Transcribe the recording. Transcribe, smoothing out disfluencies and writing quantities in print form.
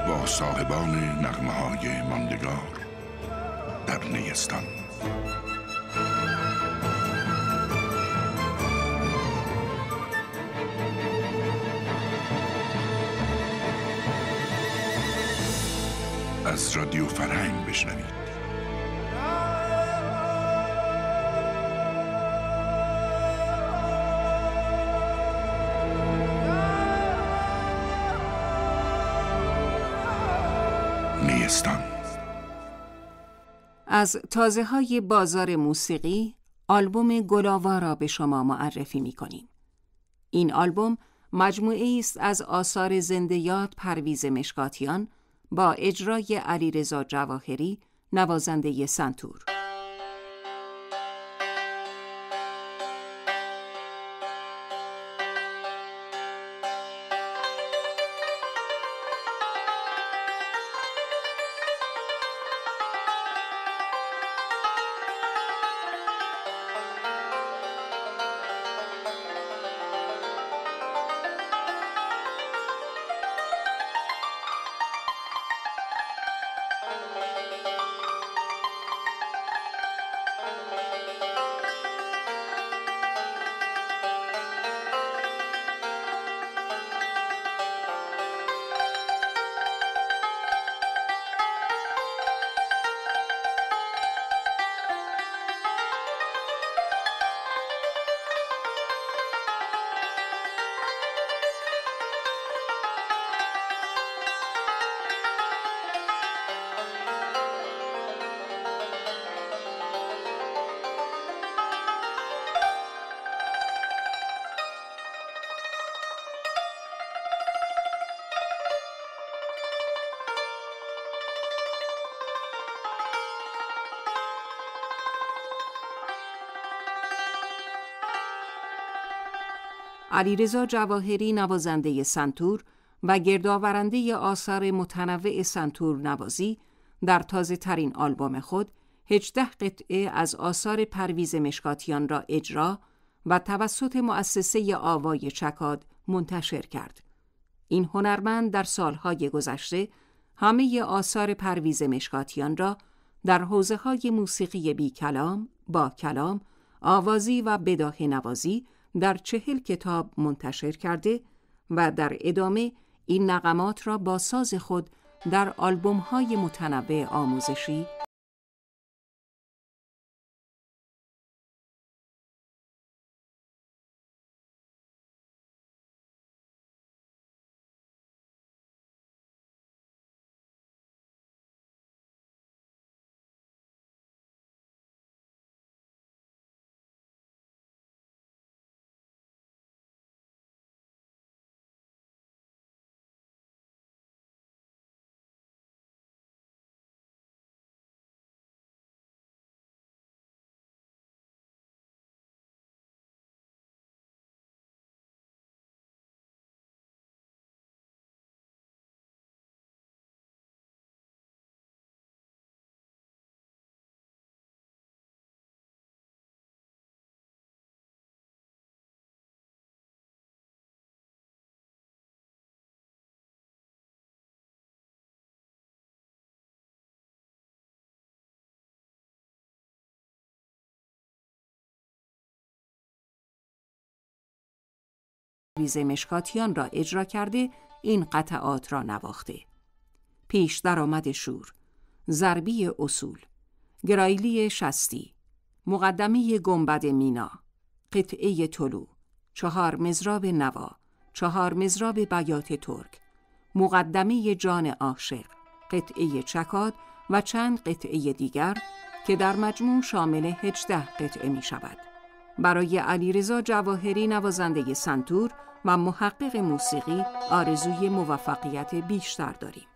با صاحبان نغمه‌های ماندگار در نیستان. از رادیو فرهنگ بشنوید. نیستان. از تازه‌های بازار موسیقی آلبوم گلاوا را به شما معرفی می‌کنیم. این آلبوم مجموعه‌ای است از آثار زنده یاد پرویز مشکاتیان با اجرای علیرضا جواهری، نوازنده سنتور. علیرضا جواهری، نوازنده سنتور و گردآورنده آثار متنوع سنتور نوازی، در تازه ترین آلبوم خود 18 قطعه از آثار پرویز مشکاتیان را اجرا و توسط مؤسسه آوای چکاد منتشر کرد. این هنرمند در سالهای گذشته همه آثار پرویز مشکاتیان را در حوزه‌های موسیقی بی کلام، با کلام، آوازی و بداهه نوازی در 40 کتاب منتشر کرده و در ادامه این نغمات را با ساز خود در آلبوم‌های متنوع آموزشی پرویز مشکاتیان را اجرا کرده این قطعات را نواخته: پیش درآمد شور، ضربی اصول، گرایلی شستی، مقدمه گنبد مینا، قطعه طلوع، 4 مضراب نوا، 4 مضراب بیات ترک، مقدمه جان عاشق، قطعه چکاد و چند قطعه دیگر که در مجموع شامل 18 قطعه می شود. برای علیرضا جواهری، نوازنده سنتور و محقق موسیقی، آرزوی موفقیت بیشتر داریم.